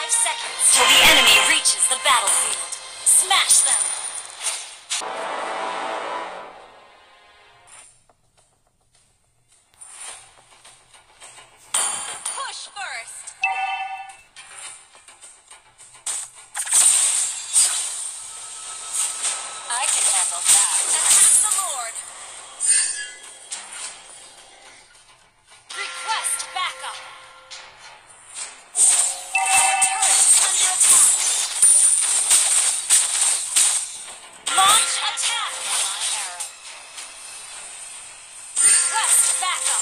seconds till the enemy reaches the battlefield. Smash them! Push first! I can handle that. Attack the Lord! Request backup! Our turret is under attack! Launch attack! My arrow. Request backup!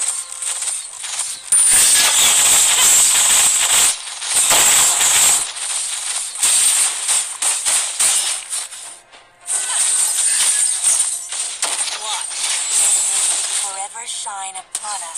Watch the moon forever shine upon us.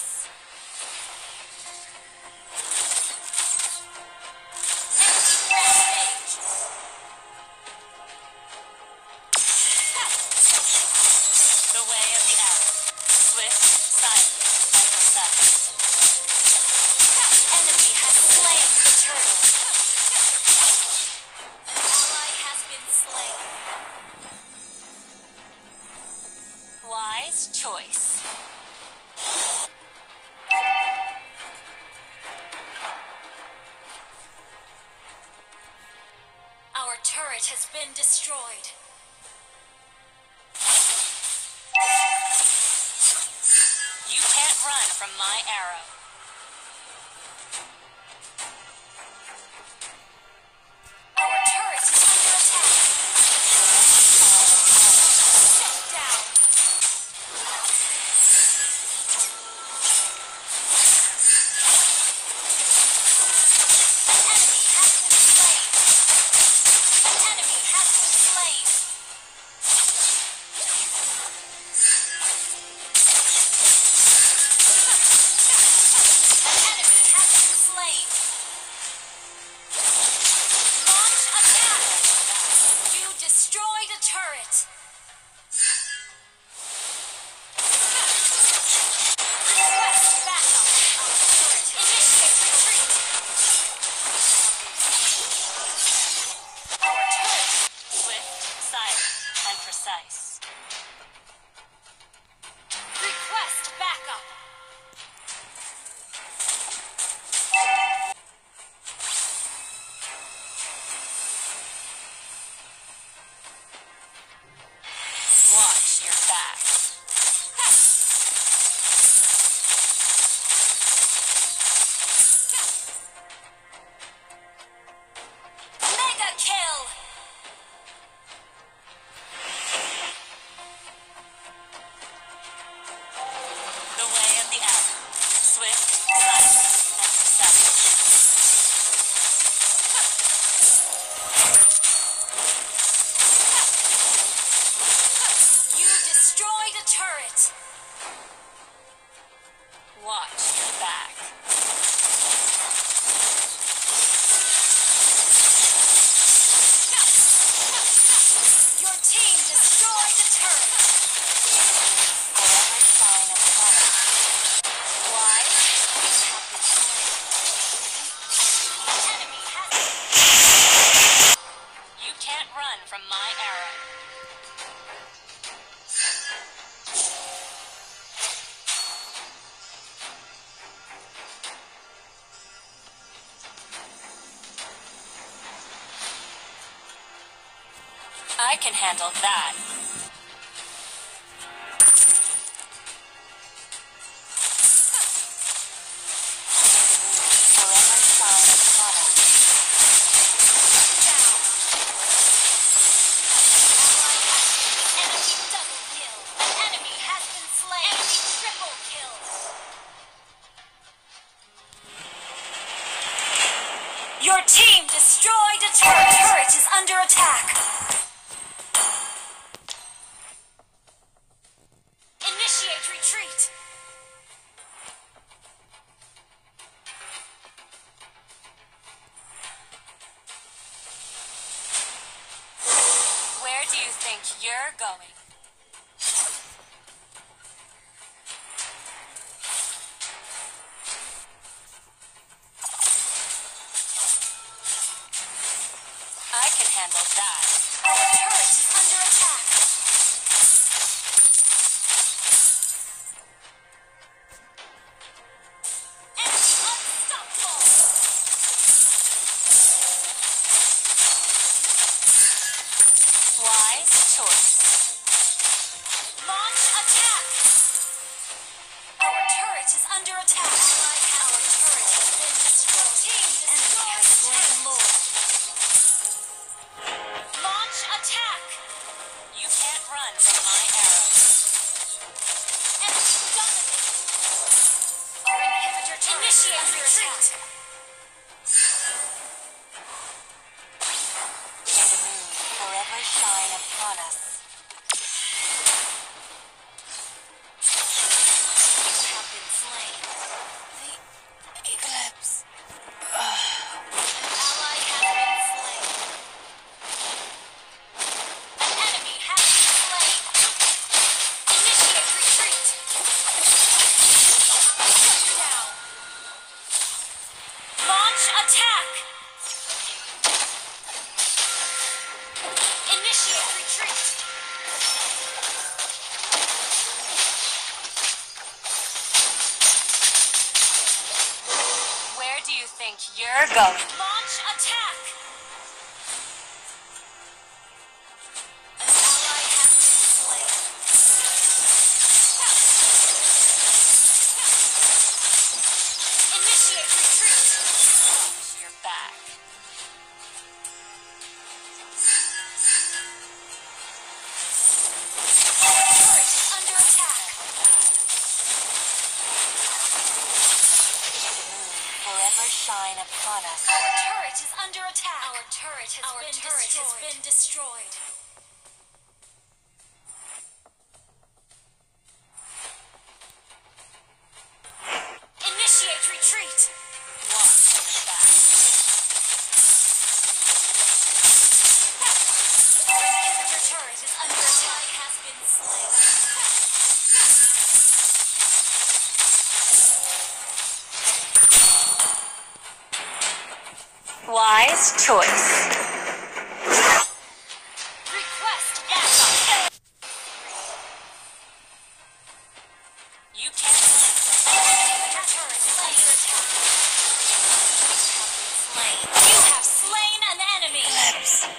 Wise choice. Our turret has been destroyed. You can't run from my arrow. Our turret is under attack. Shut down. Precise. Request backup. Watch your back. Mega kill. Watch your back. Your team destroyed the turret. Forever shine upon us. Why? Enemy has... You can't run from my arrow. I can handle that. Forever shine upon us. Enemy double kill. An enemy has been slain. Enemy triple kill. Your team destroyed a turret. Turret is under attack. Initiate retreat! Where do you think you're going? that. Our turret is under attack. Enemy unstoppable. Wise choice. Launch attack. Our turret is under attack. Our turret has been destroyed. Enemy has slain Lord. Launch attack. You can't run from my arrow. Enemy dominated. Our inhibitor turret initiate retreat. May the moon forever shine upon us. You have been slain. The eclipse. An ally has been slain. An enemy has been slain. Initiate retreat. Shut down. Launch attack. Initiate retreat. Where do you think you're going? Launch attack. An ally has been slain. Initiate retreat. You're back. Our turret is under attack. May the moon forever shine upon us. Our turret is under attack. Our turret has been destroyed. Initiate retreat. Watch your back. Our inhibitor turret is under attack. Has been slain. Wise choice. Request backup. You can't run from Our inhibitor turret is under attack. Slain. You have slain an enemy. eclipse.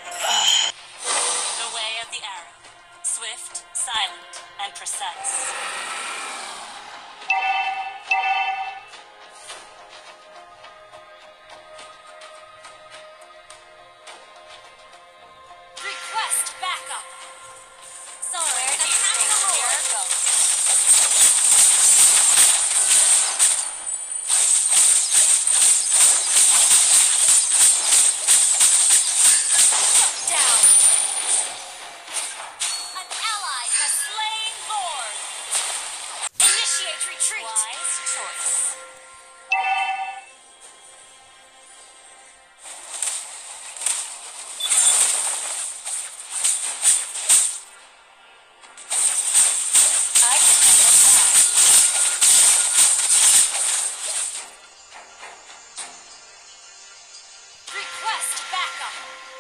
The way of the arrow. Swift, silent, and precise. Request backup. Sorry, Where do you attack think the Lord. you're going? Shut down. An ally has slain Lord. Initiate retreat. Wise choice. I can handle that. Request backup.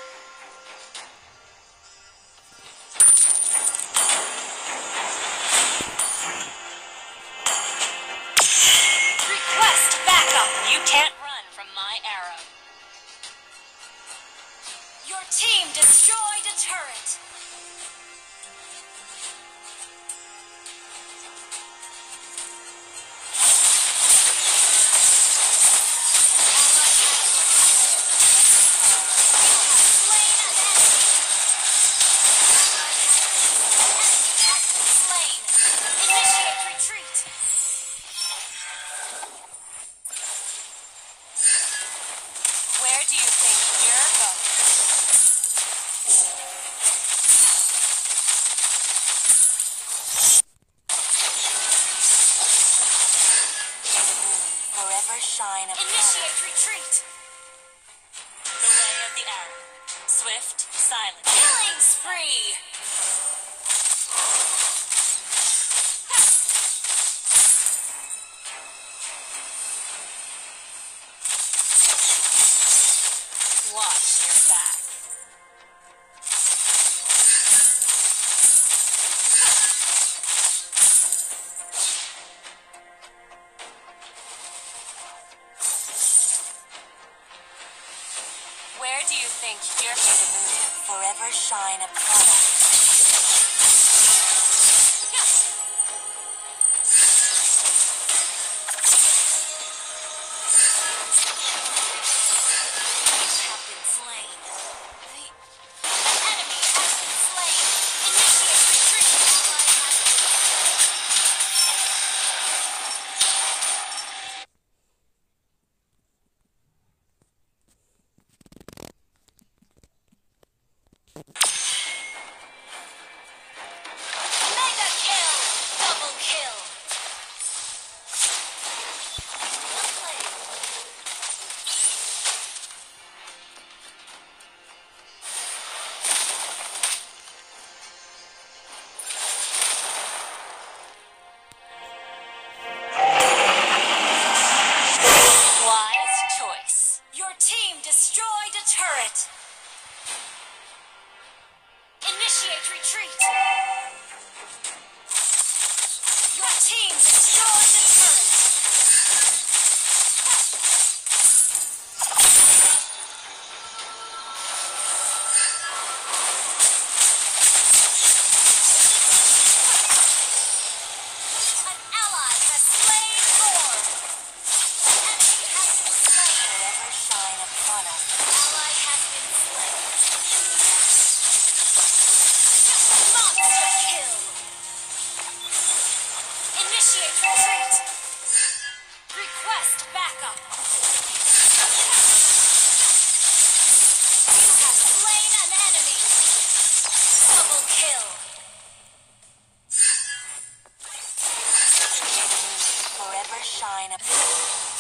Request backup. You can't run from my arrow. Your team destroyed a turret. Slain an enemy. Enemy has been slain. Initiate retreat. Where do you think you're going? May the moon forever shine upon us. Initiate retreat. The way of the arrow. Swift, silent. Killing spree. Watch your back. Here for the moon, forever shine upon us. Turret! Initiate retreat! Your team destroyed the turret! An ally has slain Thor! An enemy has been slain! Forever shine upon us. Ally has been slain! Monster kill! Initiate retreat! Request backup! You have slain an enemy! Double kill! Here the moon, forever shine upon us.